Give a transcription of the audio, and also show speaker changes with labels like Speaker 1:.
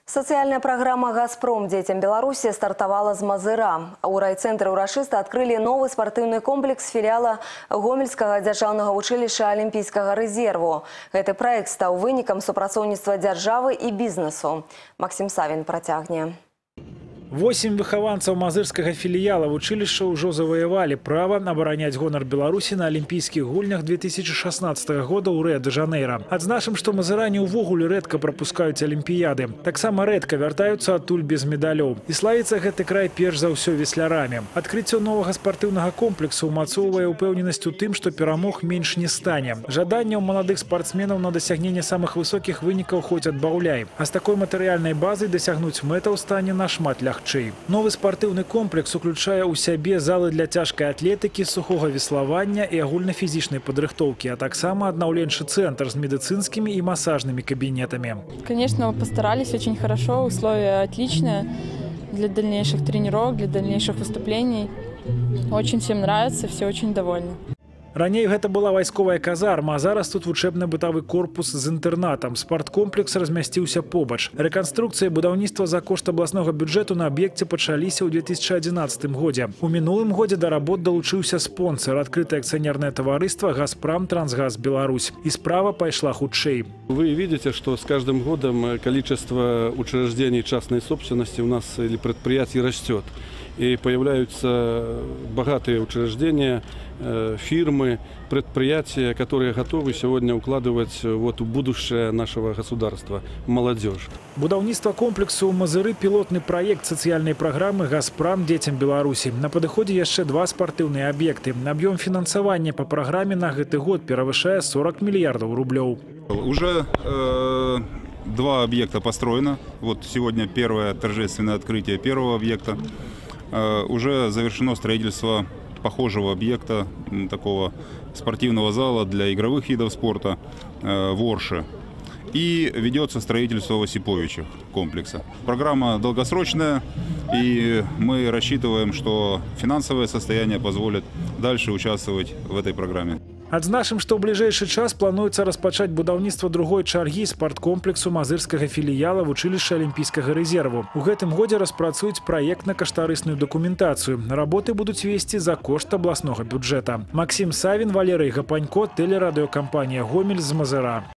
Speaker 1: Социальная программа «Газпром» детям Беларуси стартовала с Мазыра. У райцентра «Урашыста» открыли новый спортивный комплекс филиала Гомельского державного училища Олимпийского резерву. Этот проект стал выником супрацоўніцтва державы и бизнесу. Максим Савин протягне.
Speaker 2: 8 выхованцев мазырского филиала училища уже завоевали право оборонять гонор Беларуси на Олимпийских гульнях 2016 года у Рио-де-Жанейро. Отзначим, что мазыране увогуле редко пропускают Олимпиады. Так само редко вертаются оттуль без медалёў. И славится гэты край перш за ўсё веслярами. Открытие нового спортивного комплекса умацоўвае упэўненасць у тым, что перамог меньш не стане. Жаданне у молодых спортсменов на досягнение самых высоких выников хоть отбаўляй. А с такой материальной базой досягнуть мэтаў стане нашмат лягчэй. Новый спортивный комплекс уключае ў сябе залы для тяжкой атлетики, сухого веславання и агульнафізічнай падрыхтоўкі, а таксама аднаўленчы центр с медицинскими и массажными кабинетами.
Speaker 3: Конечно, постарались очень хорошо, условия отличные для дальнейших тренировок, для дальнейших выступлений. Очень всем нравится, все очень довольны.
Speaker 2: Раней гэта была вайсковая казарма, а зараз тут вучэбна-бытавы корпус з інтэрнатам. Спорткомплекс размясціўся побач. Рэканструкцыя будаўніцтва за кошт абласнога бюджэту на аб'екце пачаліся ў 2011 годзе. У мінулым годзе да работ далучыўся спонсор, адкрытае акцыянерное товариство «Газпром Трансгаз Беларусь». И справа пайшла хутчэй.
Speaker 4: Вы видите, что с каждым годом количество учреждений частной собственности у нас или предприятий растет. И появляются богатые учреждения, фирмы, предприятия, которые готовы сегодня укладывать в будущее нашего государства, молодежь.
Speaker 2: Будаўніцтва комплексу ў Мазыры – пилотный проект социальной программы «Газпром» детям Беларуси. На подходе еще два спортивные объекты. Объем финансования по программе на гэты год превышает 40 миллиардов рублей.
Speaker 5: Уже два объекта построено. Вот сегодня первое торжественное открытие первого объекта. Уже завершено строительство похожего объекта, такого спортивного зала для игровых видов спорта в Орше. И ведется строительство в Осиповичах комплекса. Программа долгосрочная, и мы рассчитываем, что финансовое состояние позволит дальше участвовать в этой программе.
Speaker 2: Адзначым, што ў бліжэйшы час плануецца распачаць будаўніцтва другой чаргі спорткомплексу мазырскага філіяла вучылішча Олімпійскага резерву. У гэтым годзе распрацуюць праектна-каштарысную дакументацыю. Работы будуць весці за кошт абласнога бюджэта. Максим Савин, Валерий Гапанько, телерадыёкампанія «Гомель» з Мазыра.